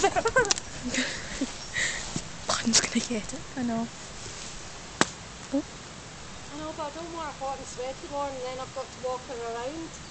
One's gonna get it. I know. Oh. I know, but I don't want her hot and sweaty one, and then I've got to walk her around.